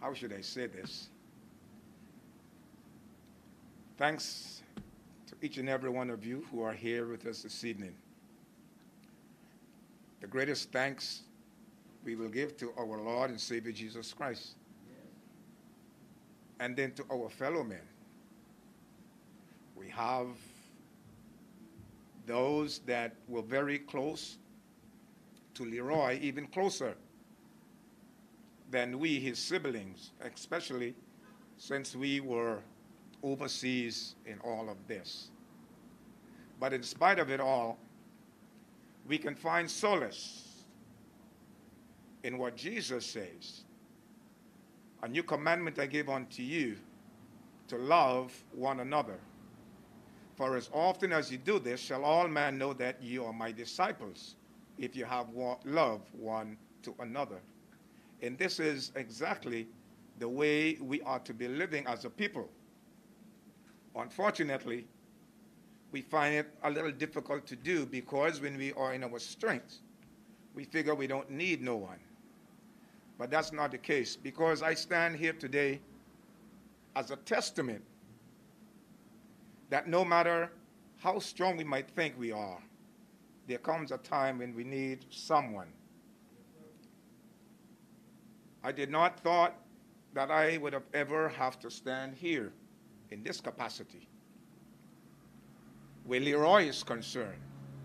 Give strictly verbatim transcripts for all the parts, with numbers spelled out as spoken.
how should I say this? Thanks to each and every one of you who are here with us this evening. The greatest thanks we will give to our Lord and Savior Jesus Christ. And then to our fellow men. We have those that were very close to Leroy, even closer than we, his siblings, especially since we were overseas in all of this. But in spite of it all, we can find solace in what Jesus says. A new commandment I give unto you, to love one another. For as often as you do this, shall all men know that you are my disciples, if you have love one to another. And this is exactly the way we are to be living as a people. Unfortunately, we find it a little difficult to do because when we are in our strength, we figure we don't need no one. But that's not the case, because I stand here today as a testament that no matter how strong we might think we are, there comes a time when we need someone. I did not thought that I would have ever have to stand here in this capacity where Leroy is concerned.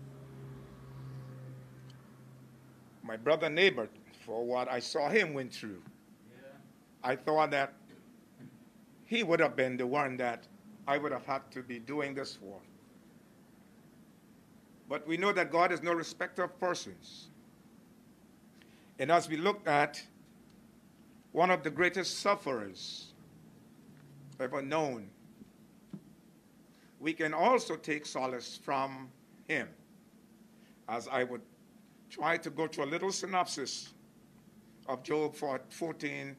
My brother neighbor, for what I saw him went through, yeah. I thought that he would have been the one that I would have had to be doing this for. But we know that God is no respecter of persons. And as we look at one of the greatest sufferers ever known, we can also take solace from him, as I would try to go through a little synopsis of Job fourteen,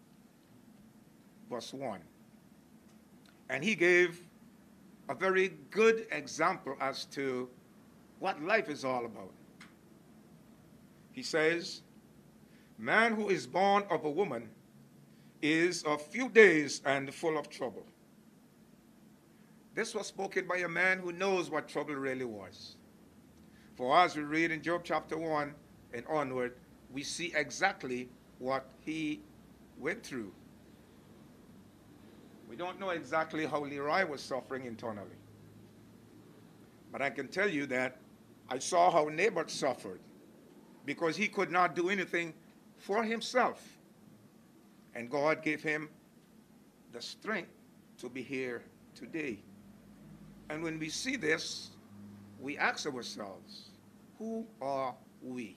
verse one. And he gave a very good example as to what life is all about. He says, man who is born of a woman is of few days and full of trouble. This was spoken by a man who knows what trouble really was. For as we read in Job chapter one and onward, we see exactly what he went through. We don't know exactly how Leroy was suffering internally. But I can tell you that I saw how neighbor suffered because he could not do anything for himself. And God gave him the strength to be here today. And when we see this, we ask ourselves, who are we?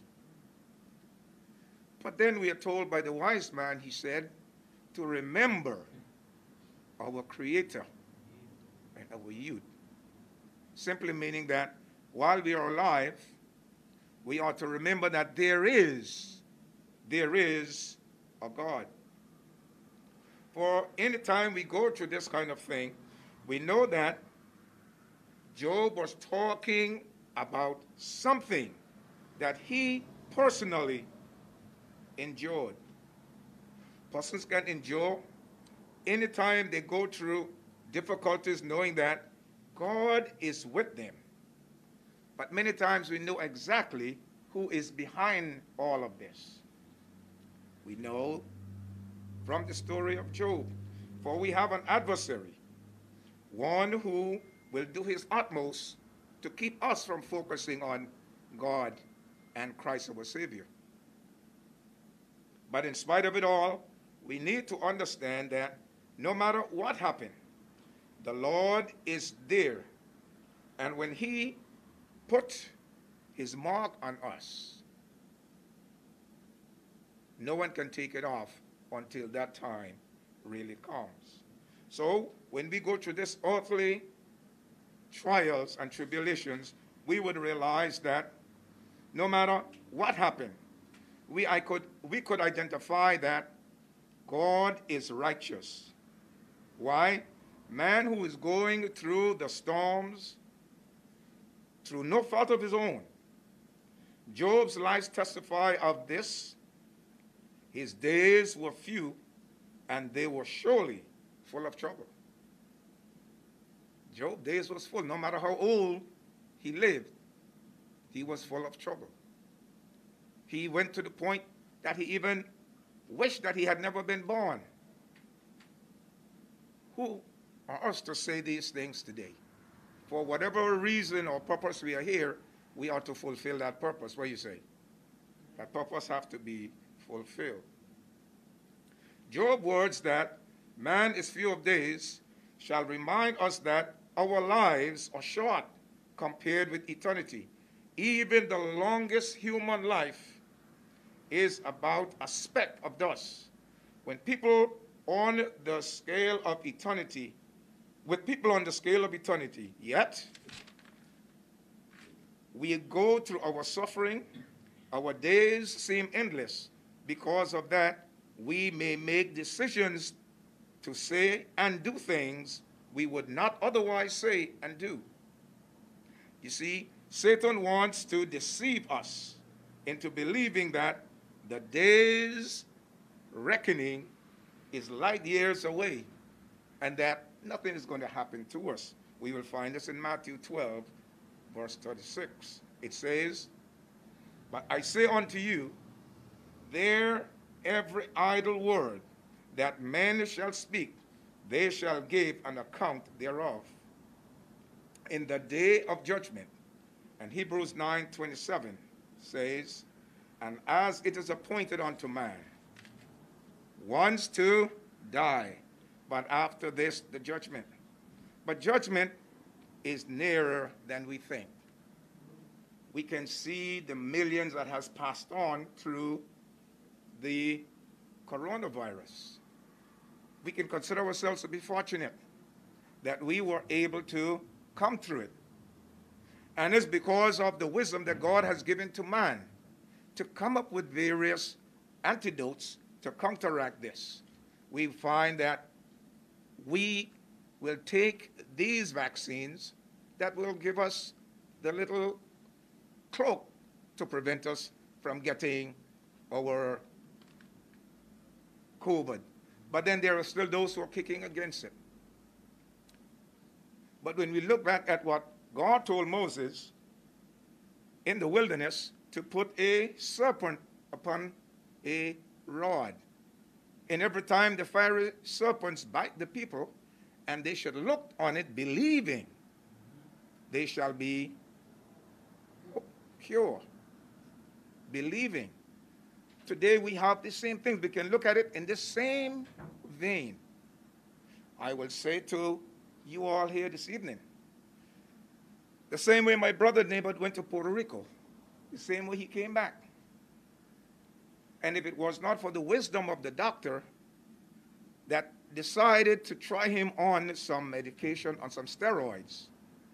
But then we are told by the wise man, he said, to remember our Creator and our youth. Simply meaning that while we are alive, we are to remember that there is, there is a God. For any time we go through this kind of thing, we know that Job was talking about something that he personally endured. Persons can endure anytime they go through difficulties knowing that God is with them. But many times we know exactly who is behind all of this. We know from the story of Job, for we have an adversary, one who will do his utmost to keep us from focusing on God and Christ our Savior. But in spite of it all, we need to understand that no matter what happened, the Lord is there. And when he put his mark on us, no one can take it off until that time really comes. So when we go through this earthly trials and tribulations, we would realize that no matter what happened, we, I could, we could identify that God is righteous. Why? Man who is going through the storms through no fault of his own. Job's lives testify of this. His days were few and they were surely full of trouble. Job's days was full. No matter how old he lived, he was full of trouble. He went to the point that he even wished that he had never been born. Who are us to say these things today? For whatever reason or purpose we are here, we are to fulfill that purpose. What do you say? That purpose have to be fulfilled. Job's words that man is few of days shall remind us that our lives are short compared with eternity. Even the longest human life is about a speck of dust. When people on the scale of eternity, with people on the scale of eternity, yet we go through our suffering, our days seem endless. Because of that, we may make decisions to say and do things we would not otherwise say and do. You see, Satan wants to deceive us into believing that the day's reckoning is light years away and that nothing is going to happen to us. We will find this in Matthew twelve, verse thirty-six. It says, "But I say unto you, there every idle word that men shall speak, they shall give an account thereof in the day of judgment." And Hebrews nine twenty-seven says, "And as it is appointed unto man once to die, but after this the judgment." But judgment is nearer than we think. We can see the millions that has passed on through the coronavirus. We can consider ourselves to be fortunate that we were able to come through it. And it's because of the wisdom that God has given to man to come up with various antidotes to counteract this. We find that we will take these vaccines that will give us the little cloak to prevent us from getting our COVID. But then there are still those who are kicking against it. But when we look back at what God told Moses in the wilderness, to put a serpent upon a rod. And every time the fiery serpents bite the people, and they should look on it believing, they shall be pure. Believing. Today we have the same thing. We can look at it in the same vein. I will say to you all here this evening, the same way my brother neighbor went to Puerto Rico, the same way he came back. And if it was not for the wisdom of the doctor that decided to try him on some medication, on some steroids,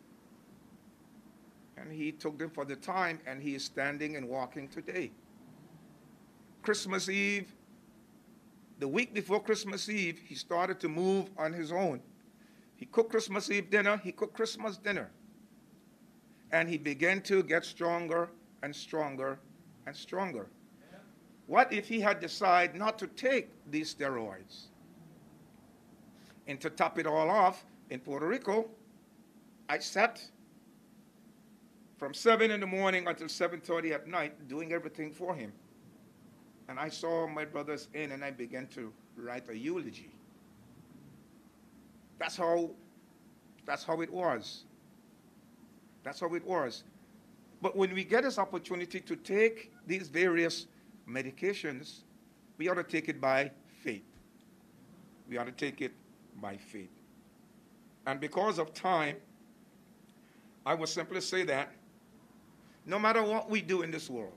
and he took them for the time, and he is standing and walking today. Christmas Eve, the week before Christmas Eve, he started to move on his own. He cooked Christmas Eve dinner, he cooked Christmas dinner. And he began to get stronger and stronger and stronger. What if he had decided not to take these steroids? And to top it all off, in Puerto Rico, I sat from seven in the morning until seven thirty at night doing everything for him. And I saw my brothers in, and I began to write a eulogy. That's how, that's how it was. That's how it was. But when we get this opportunity to take these various medications, we ought to take it by faith. We ought to take it by faith. And because of time, I will simply say that no matter what we do in this world,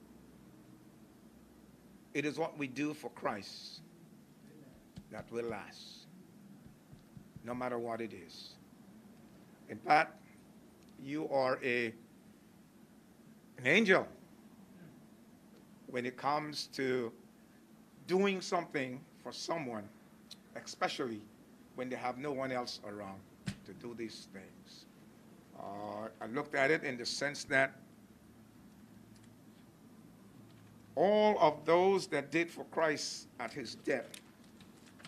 it is what we do for Christ that will last, no matter what it is. In fact, you are a, an angel when it comes to doing something for someone, especially when they have no one else around to do these things. Uh, I looked at it in the sense that all of those that did for Christ at his death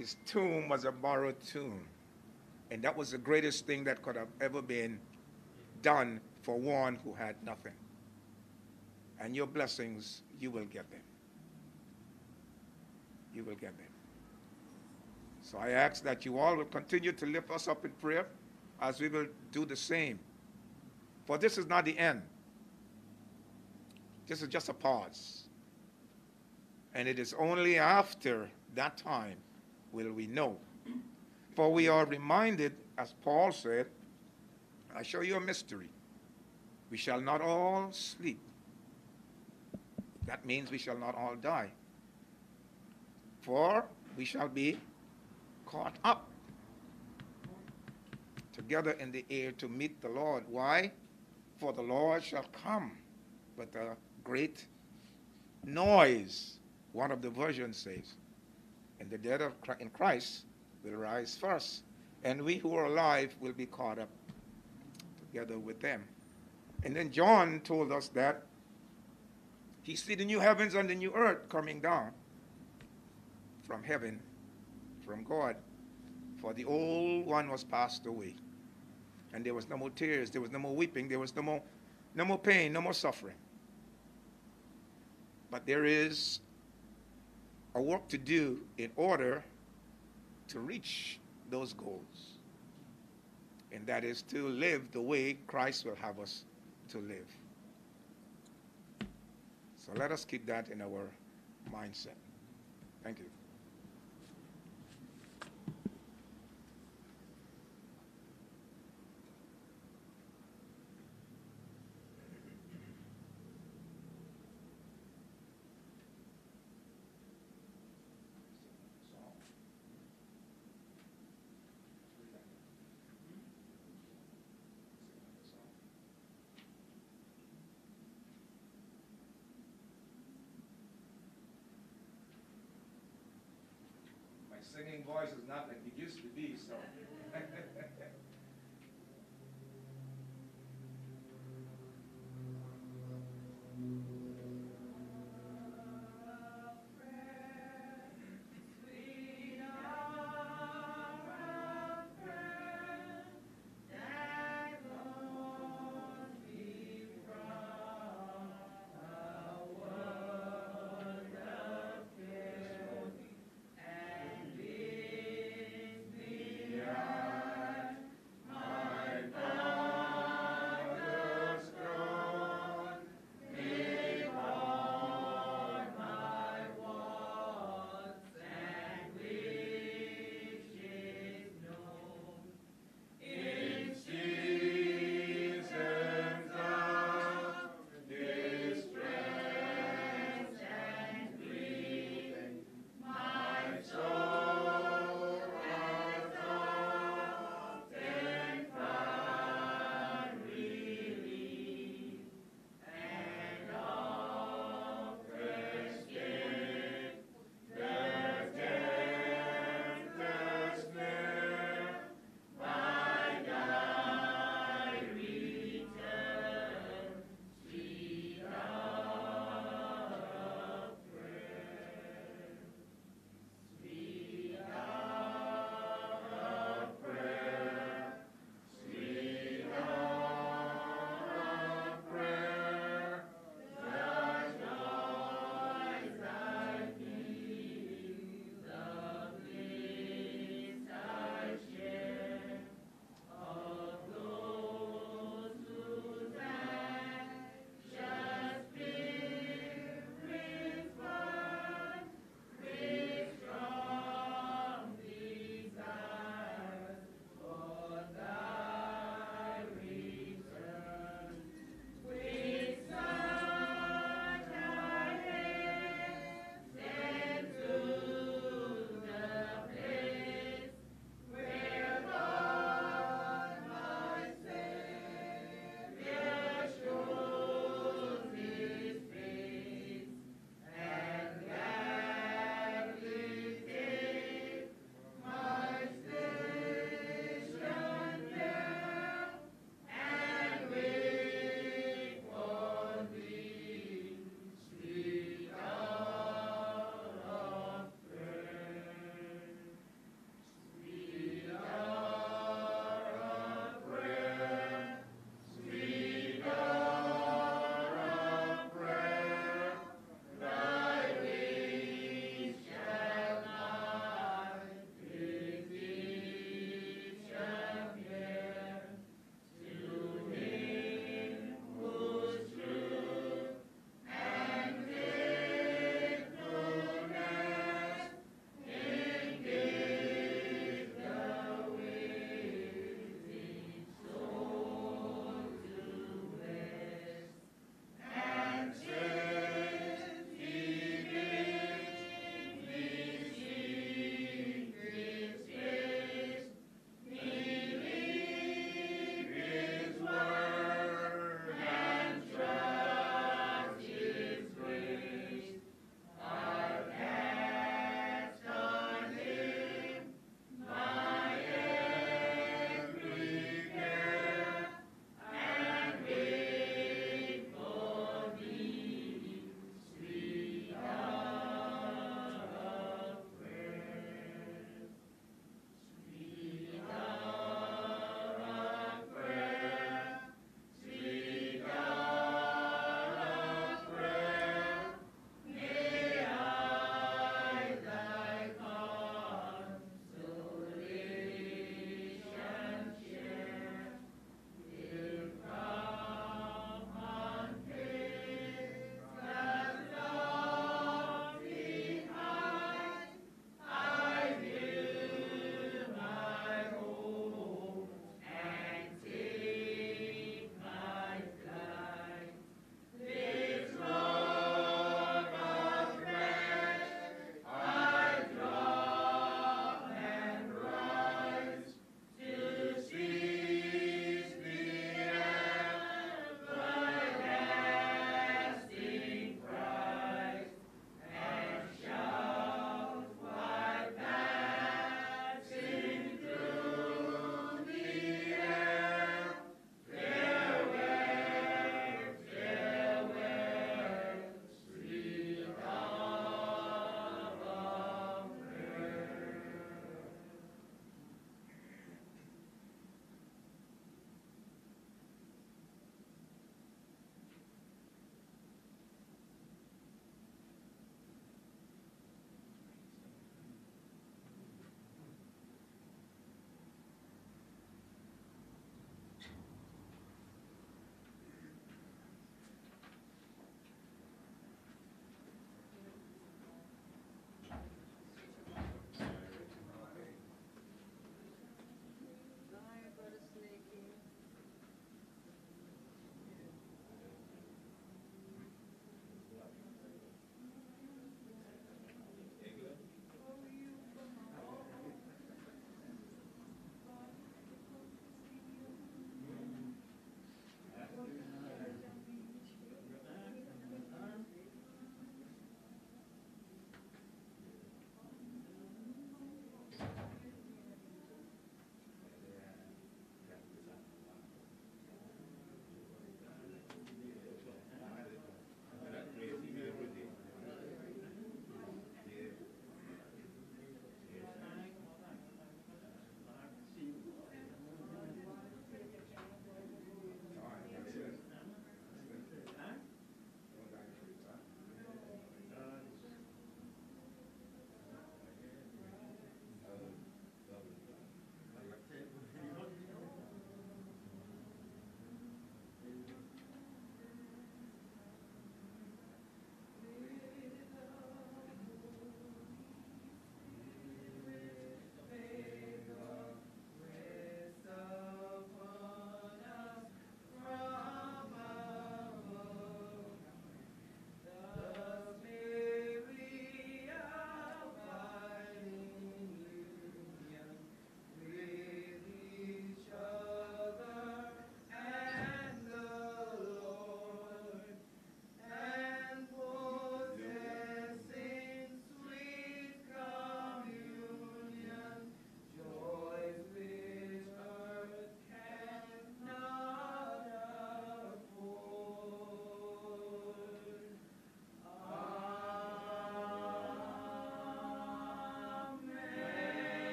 his tomb was a borrowed tomb. And that was the greatest thing that could have ever been done for one who had nothing. And your blessings, you will get them. You will get them. So I ask that you all will continue to lift us up in prayer as we will do the same. For this is not the end. This is just a pause. And it is only after that time will we know. For we are reminded, as Paul said, I show you a mystery. We shall not all sleep. That means we shall not all die. For we shall be caught up together in the air to meet the Lord. Why? For the Lord shall come with a great noise, one of the versions says. And the dead of in Christ will rise first. And we who are alive will be caught up together with them. And then John told us that he see the new heavens and the new earth coming down from heaven, from God. For the old one was passed away. And there was no more tears, there was no more weeping, there was no more, no more pain, no more suffering. But there is a work to do in order to reach those goals. And that is to live the way Christ will have us to live. So let us keep that in our mindset. Thank you. Singing voice is not like it used to be, so.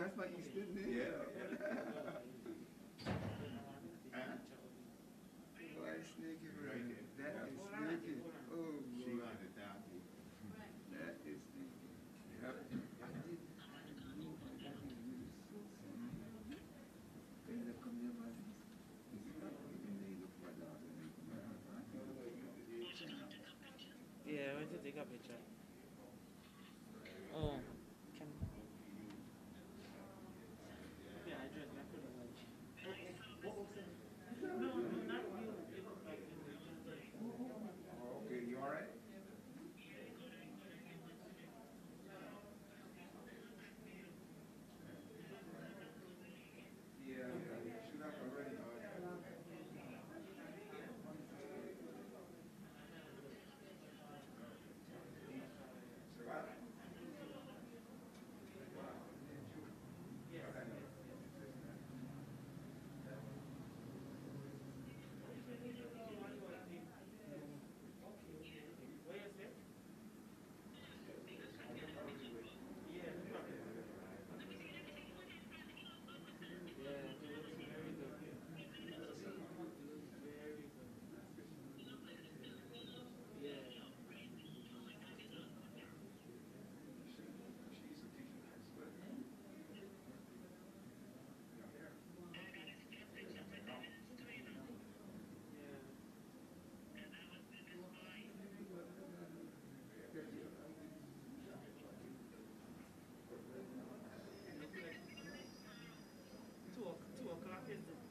That's my Eastern name. Yeah. Huh? Boy, Snakey, right there. That is Snakey. Oh, she on the top. That is Snakey. Yep. I did. I didn't know my daddy really so simple. Can you come here, man? Yeah, I want to take a picture. Oh, can yeah, I just I couldn't like. What was it? No, no, not you. It was like in the Oh, okay, you all right? Yeah, should have already. Two, o- two o'clock is the